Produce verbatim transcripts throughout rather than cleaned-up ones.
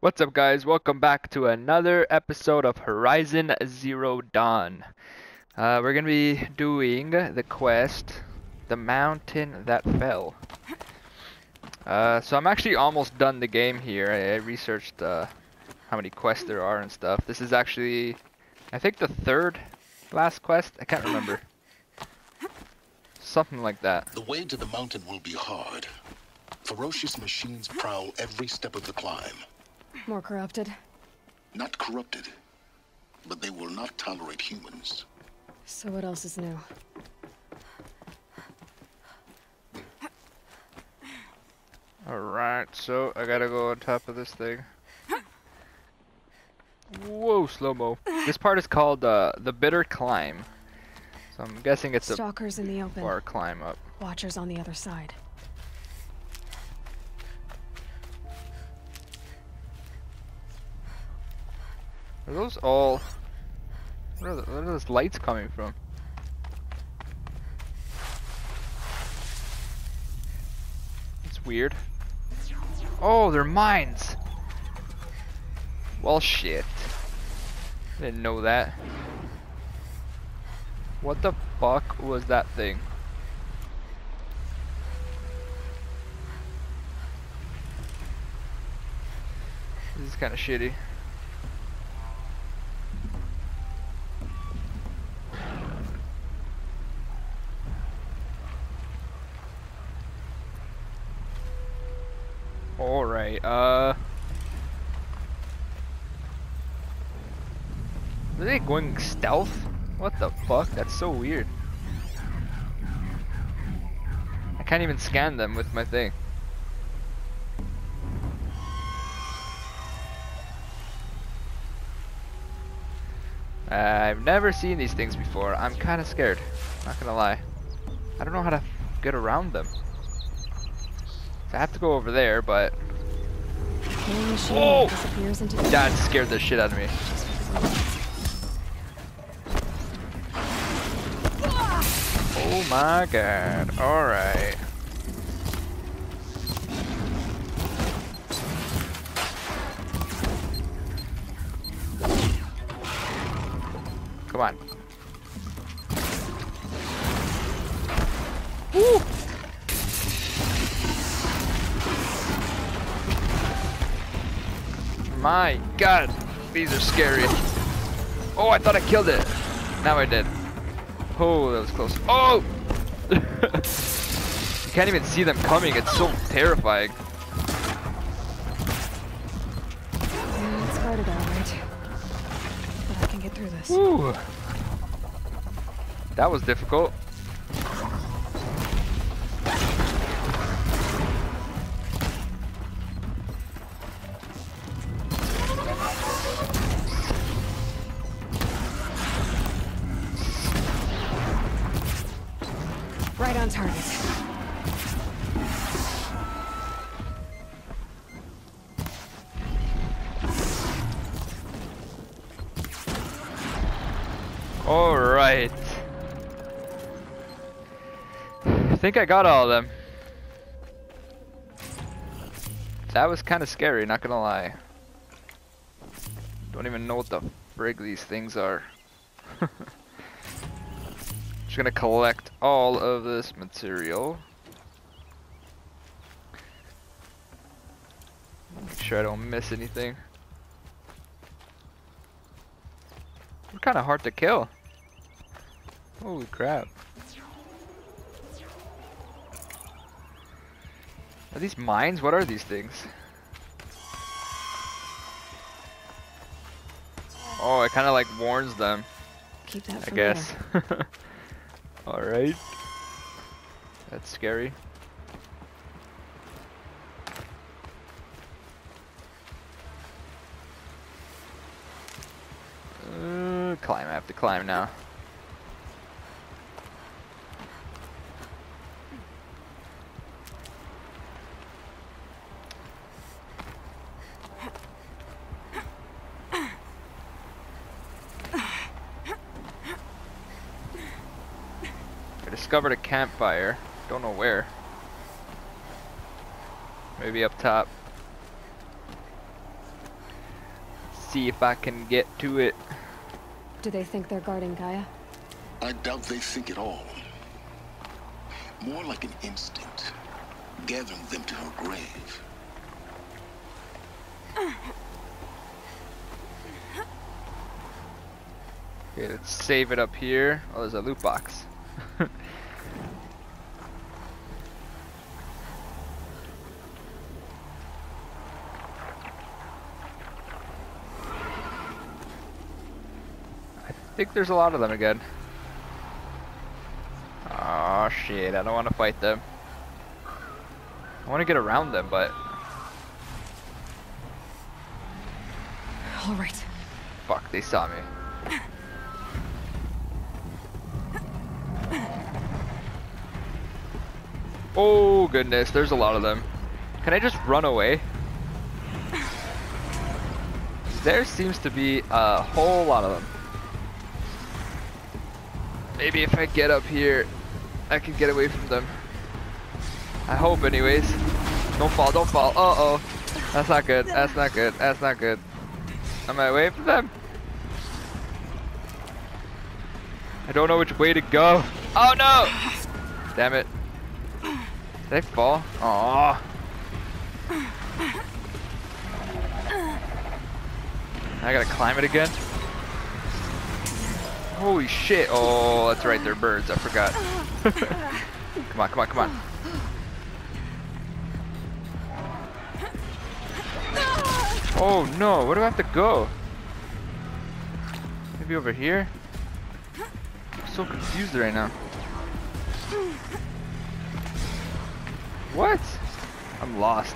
What's up, guys? Welcome back to another episode of Horizon Zero Dawn. Uh, we're gonna be doing the quest, The Mountain That Fell. Uh, so I'm actually almost done the game here. I, I researched uh, how many quests there are and stuff. This is actually, I think, the third last quest. I can't remember. Something like that. The way to the mountain will be hard. Ferocious machines prowl every step of the climb. More corrupted? Not corrupted, but they will not tolerate humans. So what else is new? Alright, so I gotta go on top of this thing. Whoa, slow-mo. This part is called uh, the Bitter Climb. So I'm guessing it's Stalkers a in the open. far climb up. Watchers on the other side. Are those all... Where are, the, where are those lights coming from? It's weird. Oh, they're mines! Well, shit. I didn't know that. What the fuck was that thing? This is kind of shitty. Alright, uh... Are they going stealth? What the fuck? That's so weird. I can't even scan them with my thing. I've never seen these things before. I'm kind of scared. Not gonna lie. I don't know how to get around them. I have to go over there, but... Whoa! That scared the shit out of me. Oh my god. Alright. Come on. Woo! My god, these are scary. Oh, I thought I killed it. Now I did. Oh, that was close. Oh! You can't even see them coming. It's so terrifying. Yeah, it's guarded all right. But I can get through this. Woo! That was difficult. Right on target. All right. I think I got all of them. That was kind of scary, not gonna lie. Don't even know what the frig these things are. Just gonna collect all of this material. Make sure I don't miss anything. They're kind of hard to kill. Holy crap. Are these mines? What are these things? Oh, it kind of like warns them. Keep that I for guess. later. Alright. That's scary. Uh, climb, I have to climb now. Discovered a campfire. Don't know where. Maybe up top. see if I can get to it. Do they think they're guarding Gaia? I doubt they think at all. More like an instinct, gathering them to her grave. Okay, let's save it up here. Oh, there's a loot box. I think there's a lot of them again. Oh shit, I don't want to fight them. I want to get around them, but... All right. Fuck, they saw me. Oh goodness, there's a lot of them. Can I just run away? There seems to be a whole lot of them. Maybe if I get up here, I can get away from them. I hope anyways. Don't fall, don't fall. Uh-oh. That's not good, that's not good, that's not good. Am I away from them? I don't know which way to go. Oh no! Damn it. Did I fall? Aww. I gotta climb it again? Holy shit. Oh, that's right, they're birds. I forgot. Come on, come on, come on. Oh no, where do I have to go? Maybe over here? I'm so confused right now. What? I'm lost.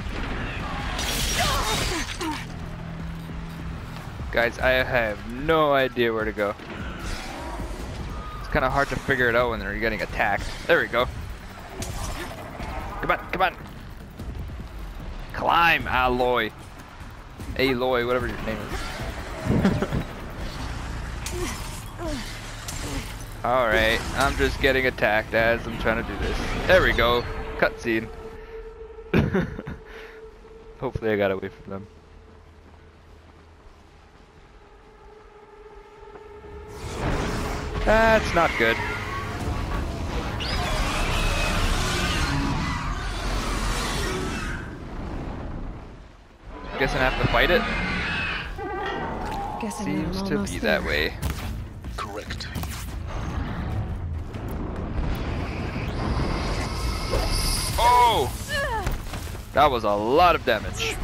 Guys, I have no idea where to go. It's kind of hard to figure it out when they're getting attacked. There we go. Come on, come on. Climb, Aloy. Aloy, whatever your name is. Alright, I'm just getting attacked as I'm trying to do this. There we go. Cutscene. Hopefully I got away from them. That's not good. Guessing I have to fight it? Guessing Seems I'm to almost be there. that way. Correct. Oh! That was a lot of damage.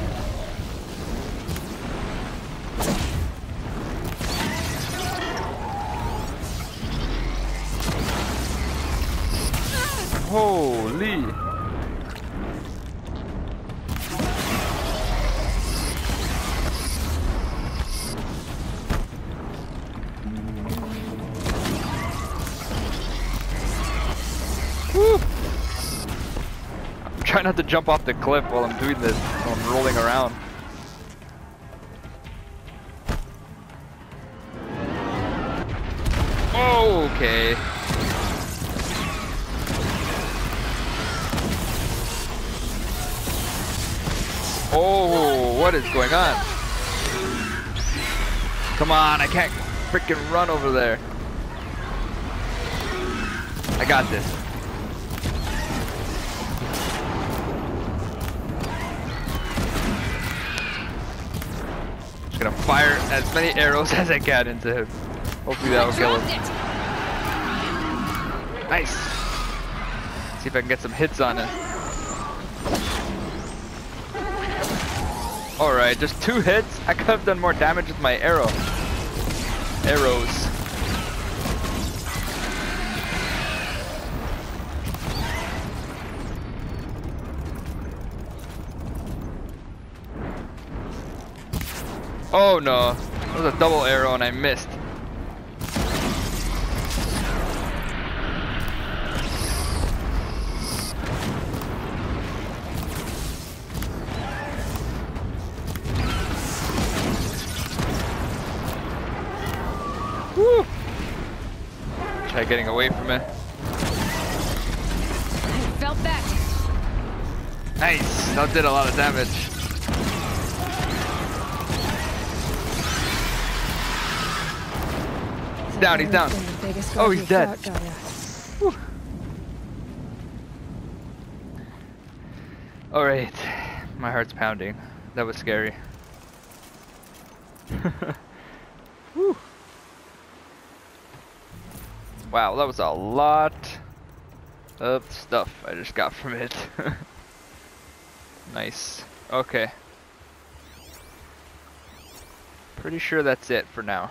Holy! Woo! I'm trying not to jump off the cliff while I'm doing this, while I'm rolling around. Oh, okay. Oh, what is going on? Come on, I can't freaking run over there. I got this. Just gonna fire as many arrows as I can into him. Hopefully that'll kill him. Nice. See if I can get some hits on it. Alright, just two hits? I could have done more damage with my arrow. Arrows. Oh no, that was a double arrow and I missed. Woo! Try getting away from it. I felt that. Nice, that did a lot of damage. down, he's down. Oh, he's dead. Alright, my heart's pounding. That was scary. Whew. Wow, that was a lot of stuff I just got from it. Nice. Okay. Pretty sure that's it for now.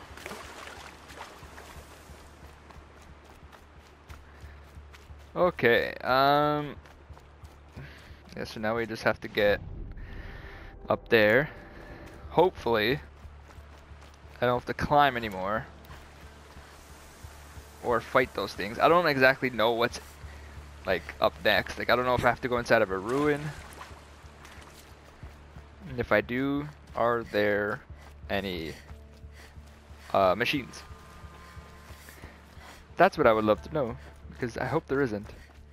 Okay, um... yeah, so now we just have to get up there. Hopefully, I don't have to climb anymore. Or fight those things. I don't exactly know what's, like, up next. Like, I don't know if I have to go inside of a ruin. And if I do, are there any uh, machines? That's what I would love to know, because I hope there isn't.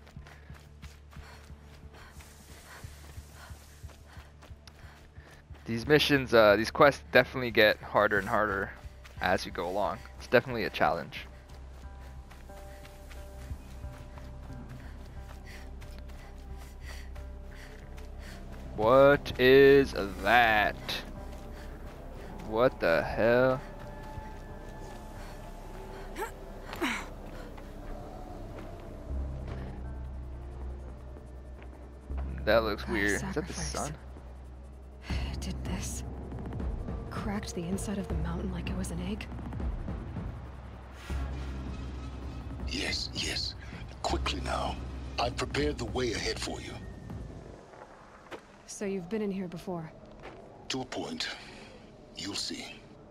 These missions, uh, these quests definitely get harder and harder as you go along. It's definitely a challenge. What is that? What the hell? That looks weird. Is that the sun? Did this. Cracked the inside of the mountain like it was an egg? Yes, yes. Quickly now. I've prepared the way ahead for you. So you've been in here before? To a point. You'll see.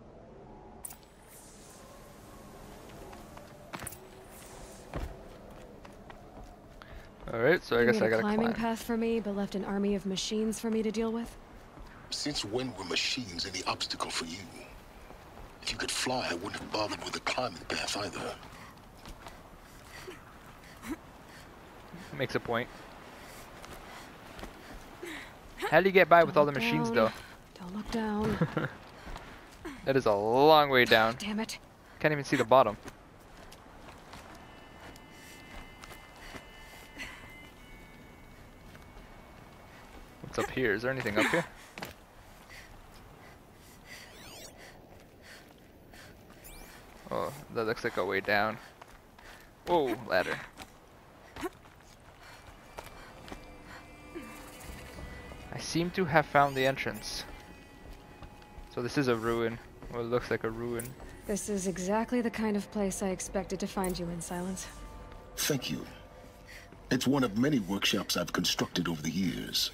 Alright, so I guess I gotta climb. You made a climbing path for me, but left an army of machines for me to deal with? Since when were machines any obstacle for you? If you could fly, I wouldn't have bothered with a climbing path either. Makes a point. How do you get by Don't with all the look machines, down. though? Don't look down. That is a long way down. Damn it. Can't even see the bottom. What's up here? Is there anything up here? Oh, that looks like a way down. Whoa, ladder. I seem to have found the entrance. So this is a ruin. Well, it looks like a ruin. This is exactly the kind of place I expected to find you in, Silence. Thank you. It's one of many workshops I've constructed over the years.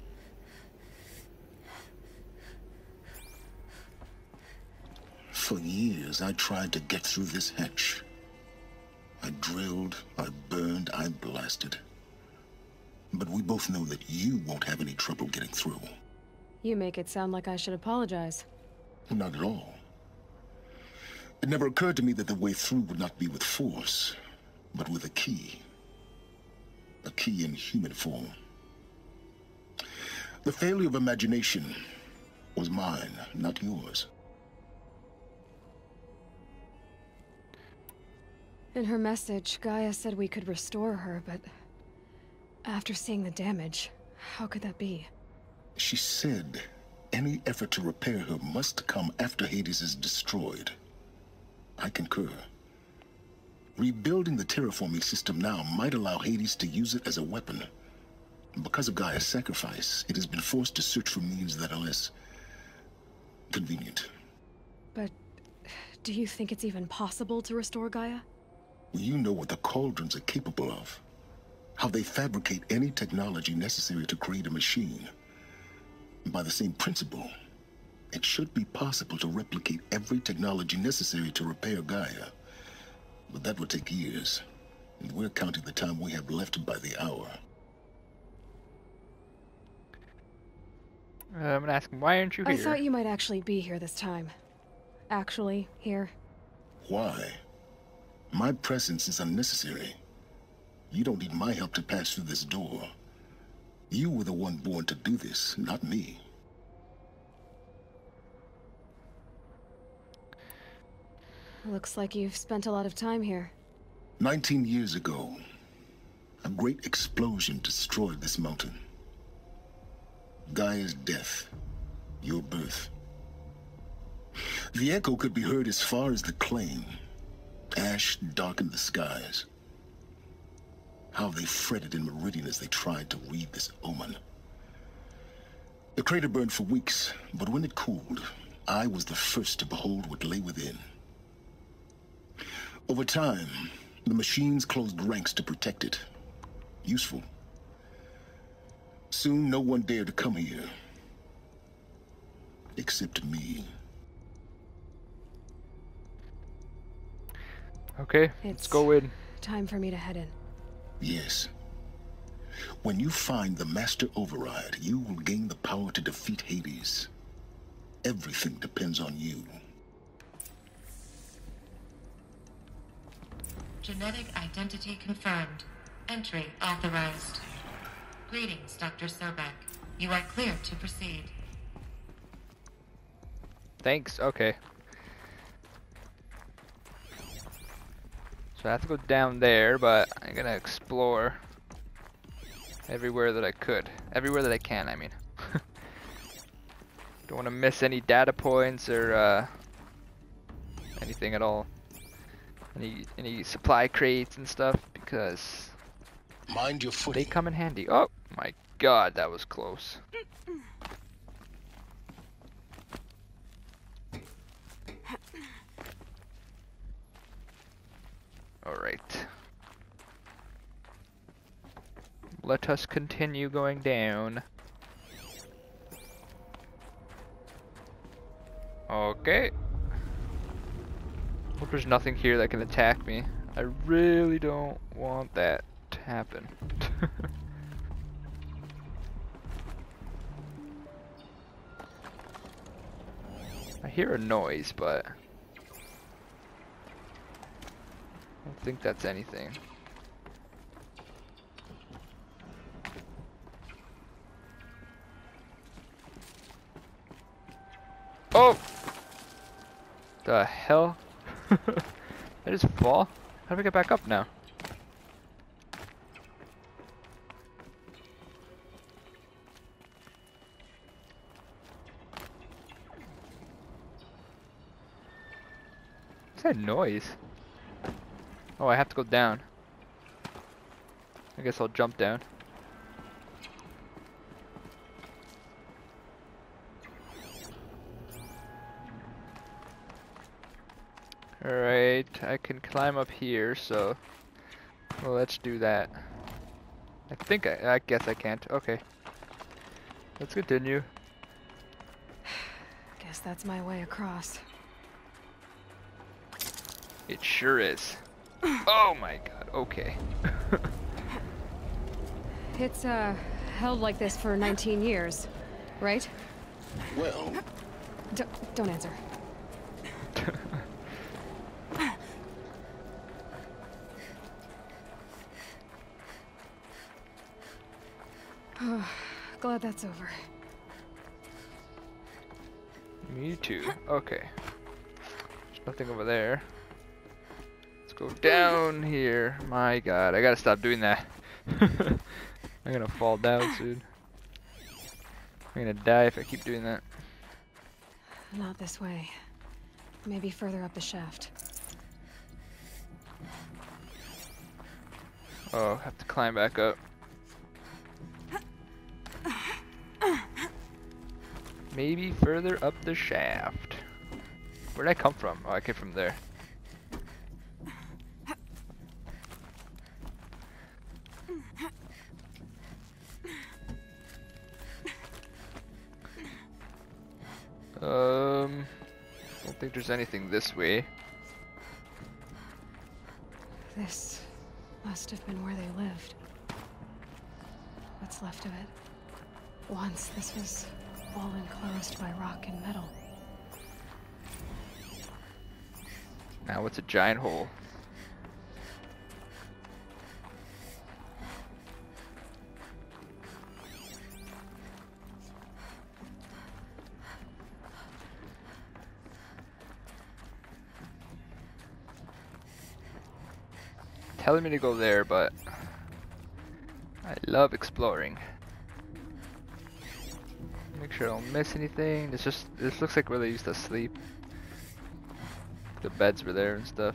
For years, I tried to get through this hatch. I drilled, I burned, I blasted. But we both know that you won't have any trouble getting through. You make it sound like I should apologize. Not at all. It never occurred to me that the way through would not be with force, but with a key. A key in human form. The failure of imagination was mine, not yours. In her message, Gaia said we could restore her, but after seeing the damage, how could that be? She said any effort to repair her must come after Hades is destroyed. I concur. Rebuilding the terraforming system now might allow Hades to use it as a weapon. Because of Gaia's sacrifice, it has been forced to search for means that are less convenient. But do you think it's even possible to restore Gaia? You know what the Cauldrons are capable of. How they fabricate any technology necessary to create a machine. By the same principle, it should be possible to replicate every technology necessary to repair Gaia. But that would take years, and we're counting the time we have left by the hour. Uh, I'm gonna ask him, why aren't you here? I thought you might actually be here this time. Actually, here. Why? My presence is unnecessary. You don't need my help to pass through this door. You were the one born to do this, not me. Looks like you've spent a lot of time here. Nineteen years ago, a great explosion destroyed this mountain. Gaia's death, your birth. The echo could be heard as far as the claim. Ash darkened the skies. How they fretted in Meridian as they tried to read this omen. The crater burned for weeks, but when it cooled, I was the first to behold what lay within. Over time, the machines closed ranks to protect it. Useful. Soon, no one dared to come here. Except me. Okay, let's go in. Time for me to head in. Yes. When you find the Master Override, you will gain the power to defeat Hades. Everything depends on you. Genetic identity confirmed. Entry authorized. Greetings, Doctor Sobek. You are clear to proceed. Thanks, okay. So I have to go down there, but I'm gonna explore everywhere that I could. Everywhere that I can, I mean. Don't want to miss any data points or uh, anything at all. Any any supply crates and stuff, because Mind your footing. they come in handy. Oh my god, that was close. Alright. Let us continue going down. Okay. Hope there's nothing here that can attack me. I really don't want that to happen. I hear a noise, but I don't think that's anything. Oh! The hell? I just fall? How do I get back up now? What's that noise? Oh, I have to go down. I guess I'll jump down. Alright, I can climb up here, so well, let's do that. I think I, I guess I can't. Okay. Let's continue. Guess that's my way across. It sure is. Oh my god, okay. It's, uh, held like this for nineteen years, right? Well, D don't answer. Glad that's over. Me too. Okay. There's nothing over there. Let's go down here. My god, I gotta stop doing that. I'm gonna fall down soon. I'm gonna die if I keep doing that. Not this way. Maybe further up the shaft. Oh, have to climb back up. Maybe further up the shaft. Where'd I come from? Oh, I came from there. Um, don't think there's anything this way. This must have been where they lived. What's left of it. Once this was all enclosed by rock and metal. Now it's a giant hole. telling me to go there, but I love exploring. Make sure I don't miss anything. This just this looks like where they used to sleep. The beds were there and stuff.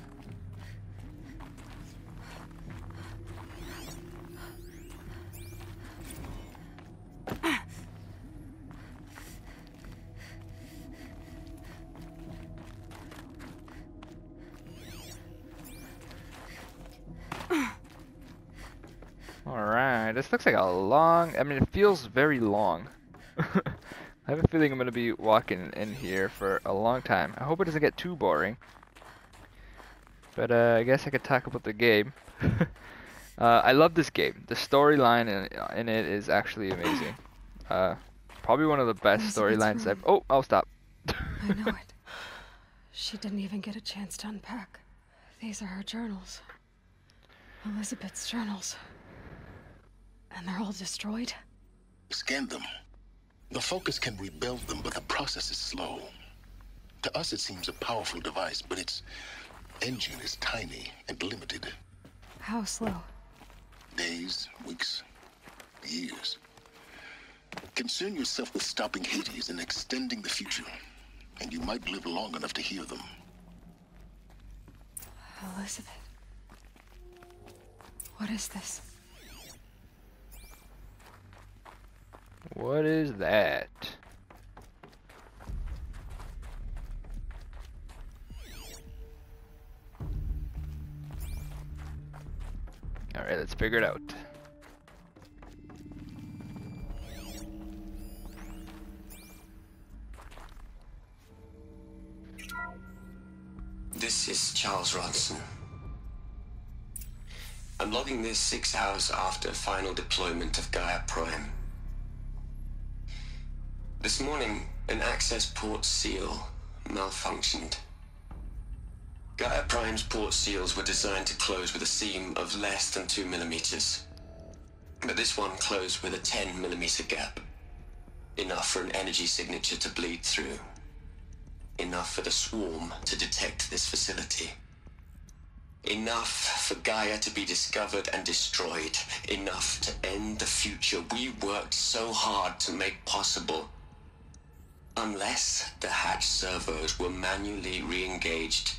Alright, this looks like a long, I mean it feels very long. I have a feeling I'm going to be walking in here for a long time. I hope it doesn't get too boring. But uh, I guess I could talk about the game. uh, I love this game. The storyline in, in it is actually amazing. Uh, probably one of the best storylines I've... Oh, I'll stop. I know it. She didn't even get a chance to unpack. These are her journals. Elizabeth's journals. And they're all destroyed? Scan them. The Focus can rebuild them, but the process is slow. To us, it seems a powerful device, but its engine is tiny and limited. How slow? Days, weeks, years. Concern yourself with stopping Hades and extending the future, and you might live long enough to hear them. Elizabeth. What is this? What is that? Alright, let's figure it out. This is Charles Rodson. I'm logging this six hours after final deployment of Gaia Prime. This morning, an access port seal malfunctioned. Gaia Prime's port seals were designed to close with a seam of less than two millimeters. But this one closed with a ten millimeter gap. Enough for an energy signature to bleed through. Enough for the swarm to detect this facility. Enough for Gaia to be discovered and destroyed. Enough to end the future we worked so hard to make possible. Unless the hatch servos were manually re-engaged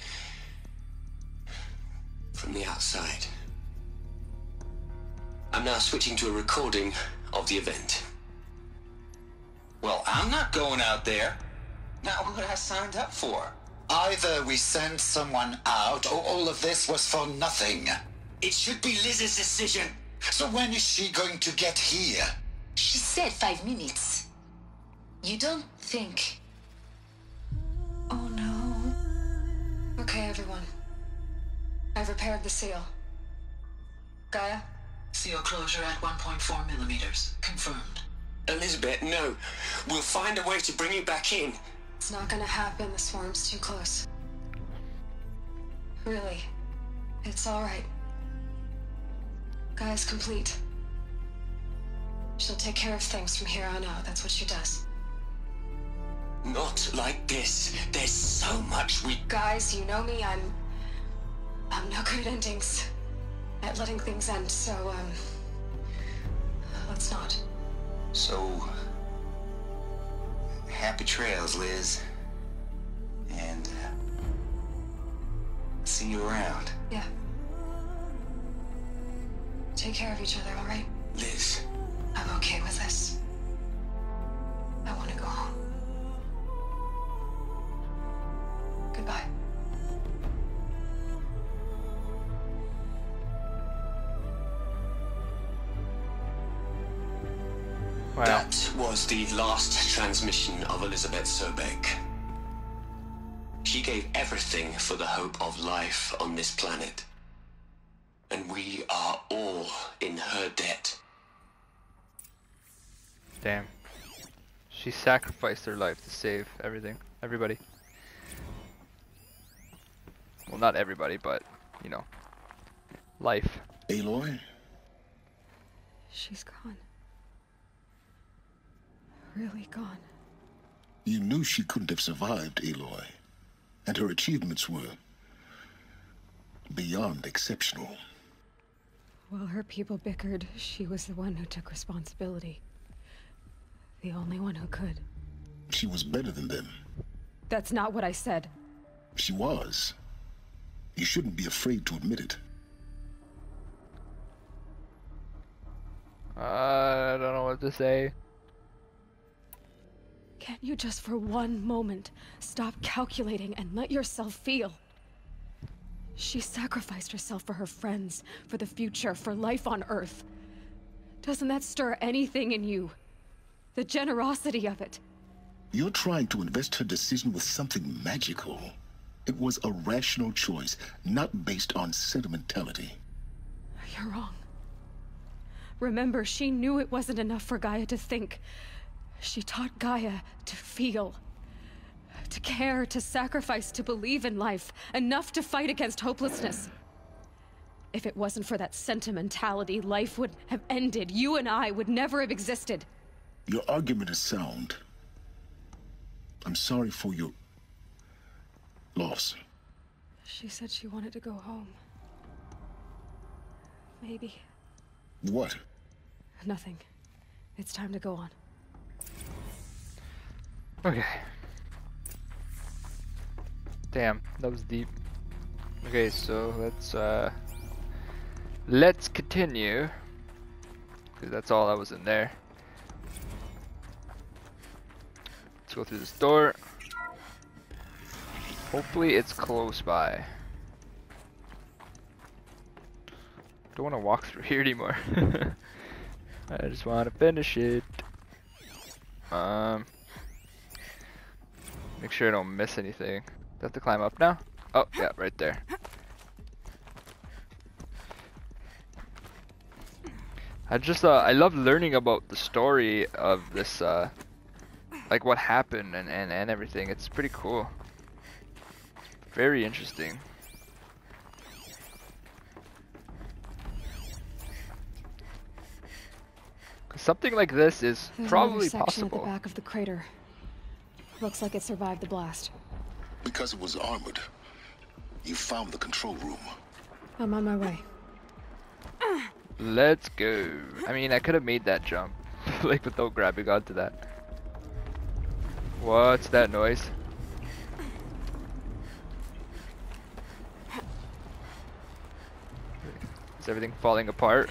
from the outside. I'm now switching to a recording of the event. Well, I'm not going out there. Not what I signed up for. Either we send someone out, or all of this was for nothing. It should be Liz's decision. So when is she going to get here? She said five minutes. You don't think... Oh no. Okay, everyone. I've repaired the seal. Gaia? Seal closure at one point four millimeters. Confirmed. Elizabeth, no. We'll find a way to bring you back in. It's not gonna happen. The swarm's too close. Really. It's alright. Gaia's complete. She'll take care of things from here on out. That's what she does. Not like this. There's so much we... Guys, you know me. I'm... I'm no good at endings. At letting things end, so, um... let's not. So... happy trails, Liz. And... Uh, see you around. Yeah. Take care of each other, alright? Liz. I'm okay with this. I want to go home. Goodbye. Wow. That was the last transmission of Elizabeth Sobek. She gave everything for the hope of life on this planet. And we are all in her debt. Damn. She sacrificed her life to save everything. Everybody. Well, not everybody, but, you know. Life. Aloy? She's gone. Really gone. You knew she couldn't have survived, Aloy. And her achievements were Beyond exceptional. While her people bickered, she was the one who took responsibility. The only one who could. She was better than them. That's not what I said. She was. You shouldn't be afraid to admit it. Uh, I don't know what to say. Can't you just for one moment stop calculating and let yourself feel? She sacrificed herself for her friends, for the future, for life on Earth. Doesn't that stir anything in you? The generosity of it. You're trying to invest her decision with something magical. It was a rational choice, not based on sentimentality. You're wrong. Remember, she knew it wasn't enough for Gaia to think. She taught Gaia to feel. To care, to sacrifice, to believe in life. Enough to fight against hopelessness. If it wasn't for that sentimentality, life would have ended. You and I would never have existed. Your argument is sound. I'm sorry for your loss. She said she wanted to go home. Maybe. What? Nothing. It's time to go on. Okay. Damn, that was deep. Okay, so let's uh let's continue. Cause that's all that was in there. Let's go through this door. Hopefully it's close by. Don't want to walk through here anymore. I just want to finish it. Um, make sure I don't miss anything. Do I have to climb up now? Oh, yeah, right there. I just, uh, I love learning about the story of this, uh, like what happened and, and, and everything. It's pretty cool. Very interesting. Something like this is There's probably another section possible. at the back of the crater. Looks like it survived the blast. Because it was armored. You found the control room. I'm on my way. Let's go. I mean, I could have made that jump, like without grabbing onto that. What's that noise? Is everything falling apart?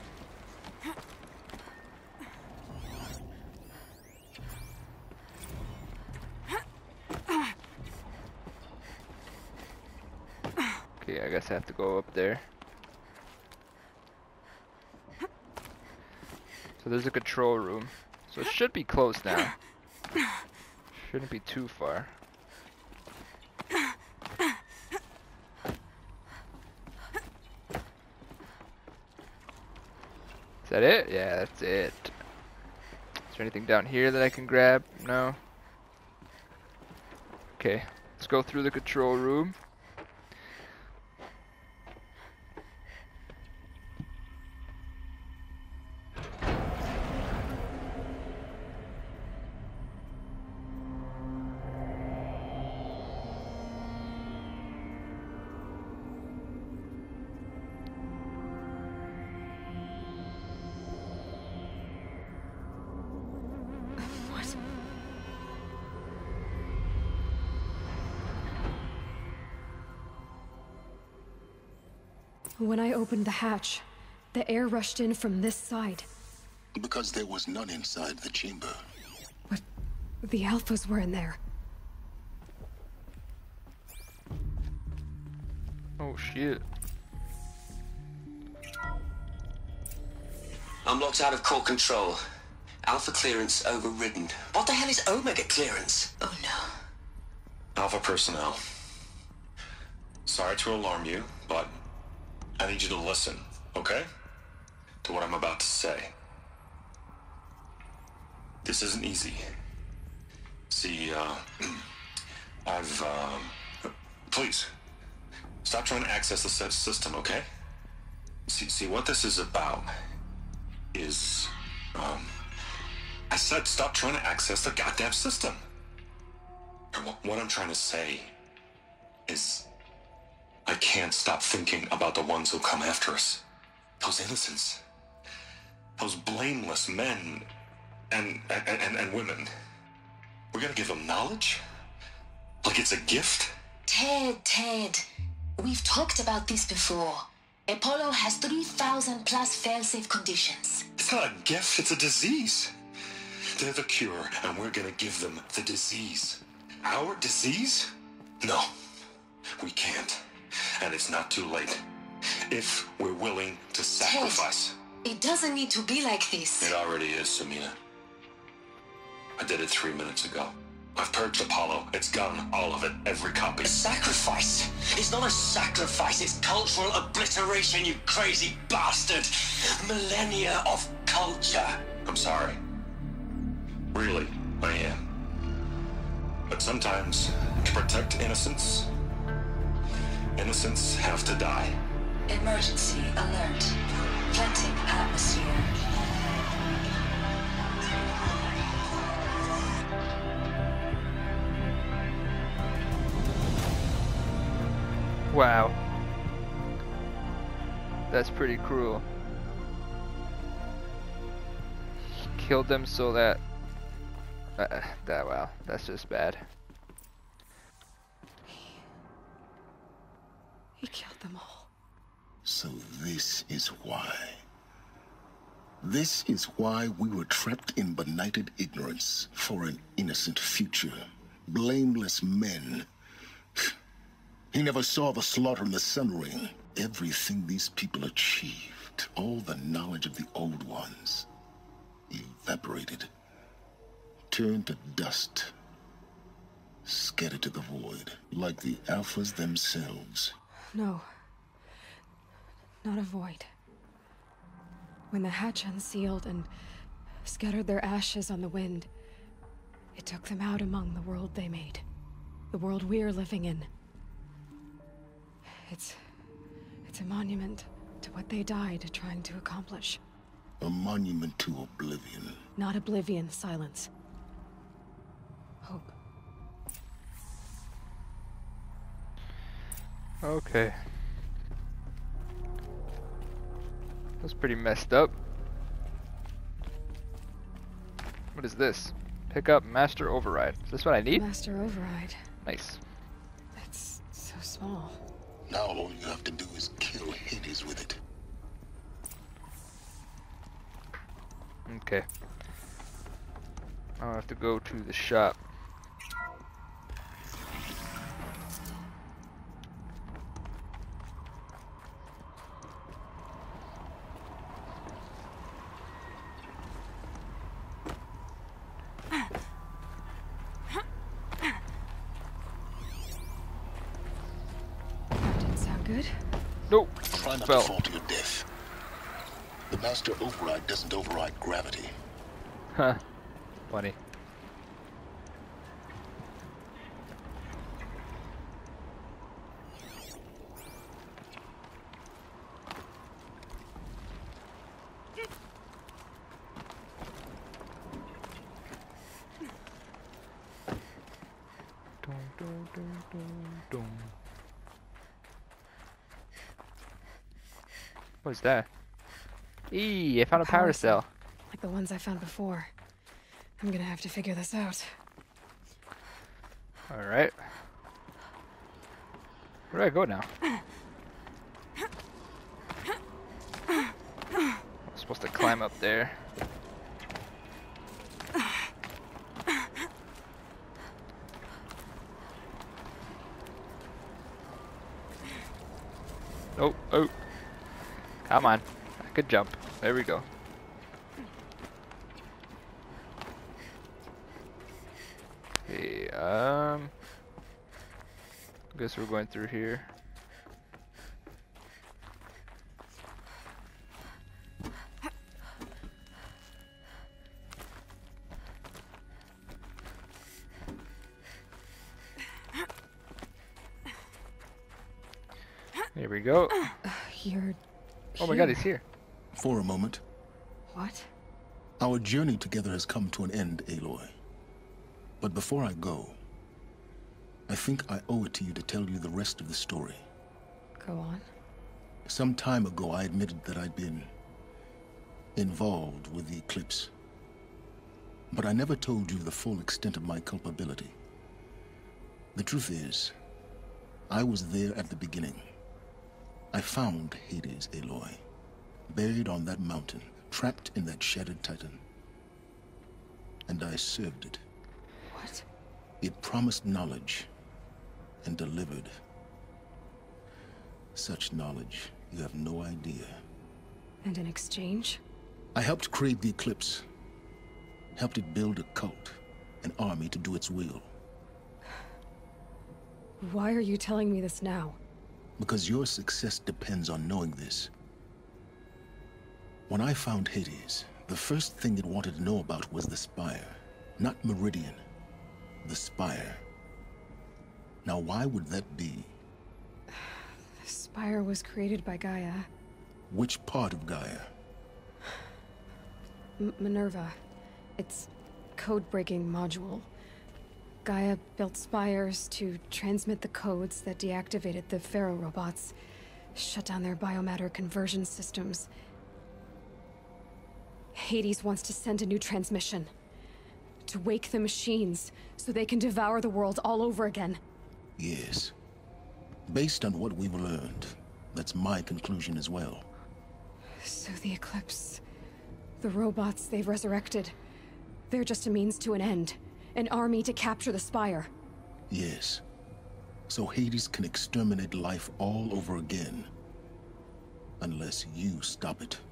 Okay, I guess I have to go up there. So there's a control room. So it should be close now. Shouldn't be too far. Is that it? Yeah, that's it. Is there anything down here that I can grab? No? Okay, let's go through the control room. When I opened the hatch, the air rushed in from this side. Because there was none inside the chamber. But the alphas were in there. Oh shit. I'm locked out of core control. Alpha clearance overridden. What the hell is Omega clearance? Oh no. Alpha personnel. Sorry to alarm you, but I need you to listen, okay? To what I'm about to say. This isn't easy. See, uh, I've, um, please, stop trying to access the set system, okay? See, see, what this is about is, um, I said stop trying to access the goddamn system. And what, what I'm trying to say is, I can't stop thinking about the ones who'll come after us. Those innocents. Those blameless men and, and, and, and women. We're gonna give them knowledge? Like it's a gift? Ted, Ted. We've talked about this before. Apollo has three thousand plus fail-safe conditions. It's not a gift, it's a disease. They're the cure, and we're gonna give them the disease. Our disease? No, we can't. And it's not too late. If we're willing to sacrifice. Ted, it doesn't need to be like this. It already is, Samina. I did it three minutes ago. I've purged Apollo. It's gone, all of it, every copy. A sacrifice? It's not a sacrifice, it's cultural obliteration, you crazy bastard! Millennia of culture! I'm sorry. Really, I am. But sometimes, to protect innocence, innocents have to die. Emergency alert. Planting atmosphere. Wow. That's pretty cruel. Killed them so that... Uh, that wow, that's just bad. He killed them all. So this is why. This is why we were trapped in benighted ignorance for an innocent future. Blameless men. He never saw the slaughter in the Sun Ring. Everything these people achieved, all the knowledge of the old ones, evaporated, turned to dust, scattered to the void, like the Alphas themselves. No. Not a void. When the hatch unsealed and scattered their ashes on the wind, it took them out among the world they made. The world we're living in. It's... it's a monument to what they died trying to accomplish. A monument to oblivion. Not oblivion, silence. Hope. Okay. That's pretty messed up. What is this? Pick up Master Override. Is this what I need? Master Override. Nice. It's so small. Now all you have to do is kill Hades with it. Okay. I'll have to go to the shop. That didn't sound good. Nope. Try not Fell. to fall to your death. The Master Override doesn't override gravity. Huh. Funny. Dun, dun, dun, dun, dun. What's that? Eee, I found a power cell. Like the ones I found before. I'm gonna have to figure this out. Alright. Where do I go now? I'm supposed to climb up there. Oh, oh. Come on. I could jump. There we go. Okay, um... guess we're going through here. Here we go. You're... Oh my god, he's here. For a moment, What? our journey together has come to an end, Aloy. But before I go, I think I owe it to you to tell you the rest of the story. Go on. Some time ago, I admitted that I'd been involved with the eclipse. But I never told you the full extent of my culpability. The truth is, I was there at the beginning. I found Hades, Aloy, buried on that mountain, trapped in that shattered titan. And I served it. What? It promised knowledge and delivered. Such knowledge, you have no idea. And in exchange? I helped create the eclipse. Helped it build a cult, an army to do its will. Why are you telling me this now? Because your success depends on knowing this. When I found Hades, the first thing it wanted to know about was the Spire. Not Meridian. The Spire. Now why would that be? The Spire was created by Gaia. Which part of Gaia? M Minerva. Its code-breaking module. Gaia built spires to transmit the codes that deactivated the Pharaoh robots, shut down their biomatter conversion systems. Hades wants to send a new transmission. To wake the machines, so they can devour the world all over again. Yes. Based on what we've learned, that's my conclusion as well. So the Eclipse... the robots they've resurrected... they're just a means to an end. An army to capture the Spire. Yes. So Hades can exterminate life all over again. Unless you stop it.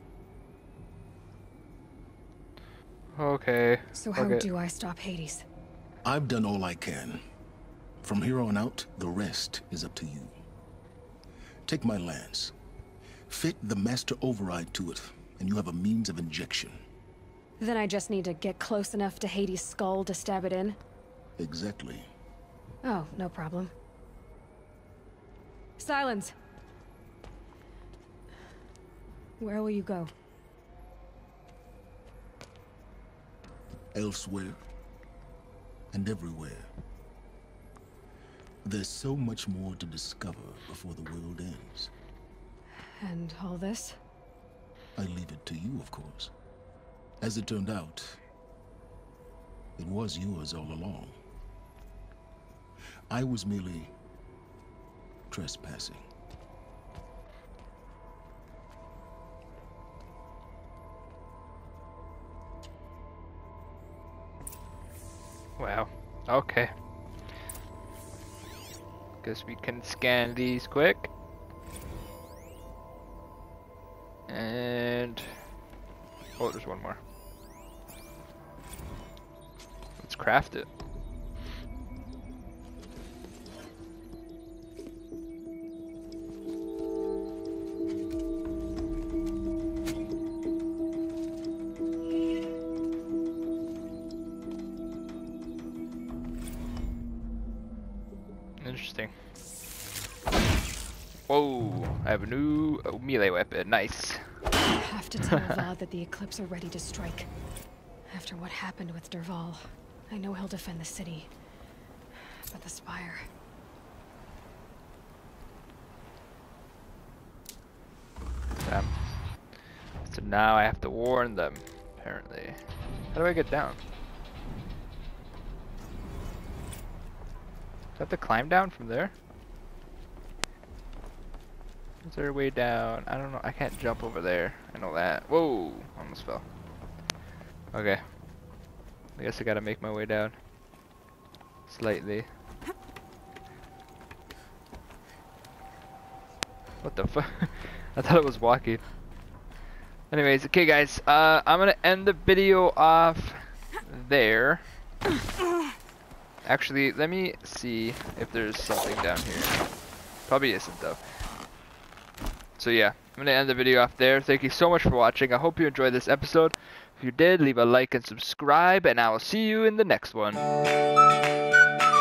Okay. So how okay. do I stop Hades? I've done all I can. From here on out, the rest is up to you. Take my lance. Fit the master override to it, and you have a means of injection. Then I just need to get close enough to Hades' skull to stab it in? Exactly. Oh, no problem. Silence! Where will you go? Elsewhere. And everywhere. There's so much more to discover before the world ends. And all this? I leave it to you, of course. As it turned out, it was yours all along. I was merely trespassing. Wow. Okay. Guess we can scan these quick. And... oh, there's one more. Let's craft it. Interesting. Whoa, I have a new uh, melee weapon. Nice. I have to tell Avad that the Eclipse are ready to strike. After what happened with Derval, I know he'll defend the city. But the Spire... Damn. So now I have to warn them, apparently. How do I get down? Do I have to climb down from there? Is there a way down? I don't know. I can't jump over there. I know that. Whoa! Almost fell. Okay. I guess I gotta make my way down. Slightly. What the fuck? I thought it was walking. Anyways, okay guys. Uh, I'm gonna end the video off there. Actually, let me see if there's something down here. Probably isn't though. So yeah, I'm gonna end the video off there. Thank you so much for watching. I hope you enjoyed this episode. If you did, leave a like and subscribe, and I will see you in the next one.